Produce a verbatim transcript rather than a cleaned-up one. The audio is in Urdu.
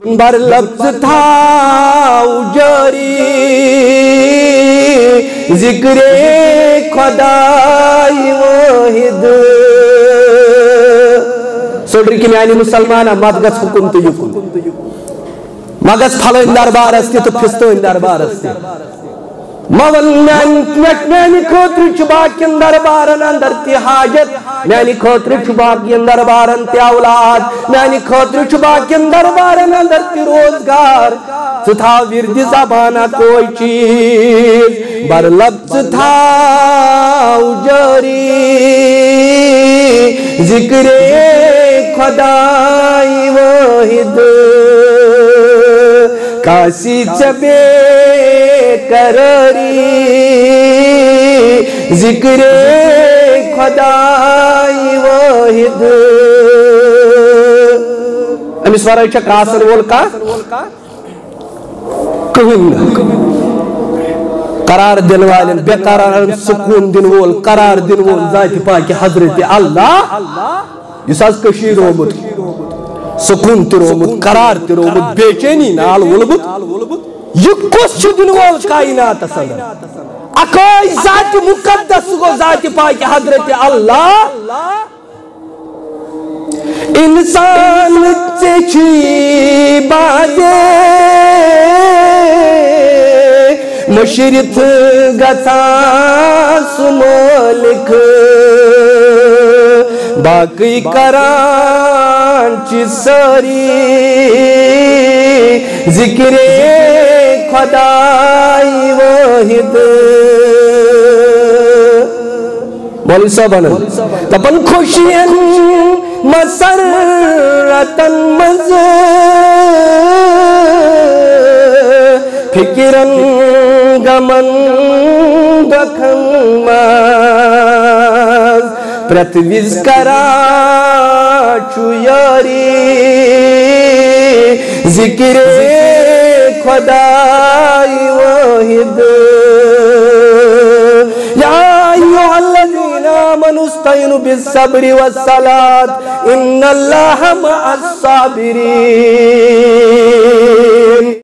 بر لفظ تھاو جاری ذکر خدای واحد سوڑری کی میانی مسلمانہ مدگس حکم تو یکن مگس پھلن دربار استی تو پھستن دربار استی مول میانی خطر چباکین دربارن اندر تی حاجت میانی خطر چباکین دربارن تی اولاد میانی خطر چباکین دربارن اندر تی روزگار ستھا ورد زبانہ کوئی چیز بر لفظ تھاو جاری ذکر خدای واحد کاسی چبے قراری ذکر خدای واحد امیس ورائی چھا کاسر وول کا کہیں قرار دن والن بے قرار سکون دن وول قرار دن وول ذات پاک حضرت اللہ اس از کشیر رومت سکون تی رومت قرار تی رومت بے چینی نال ولبت یہ کس چھ دن وول کائنات صدر اکوئی ذات مقدس کو ذات پاک حضرت اللہ انسان چچی بازے مشرت گتا سمولک باقی کران چی ساری ذکر خدای واحد مولی صاحبان تپن خوشین مسرتن مزے فکرن گمن دکھن ماز پرتویز کرا چو یاری ذکر خدای واحد یا ایوہ الذین آمنوا استعینوا بالصبر والصلاة ان اللہ مع الصابرین